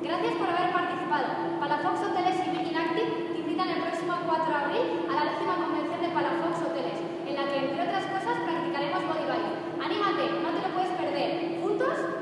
Gracias por haber participado. Palafox Hoteles y Being Active te invitan el próximo 4 de abril a la 10ª convención de Palafox Hoteles, en la que, entre otras cosas, practicaremos body bike. ¡Anímate! ¡No te lo puedes perder! ¡Juntos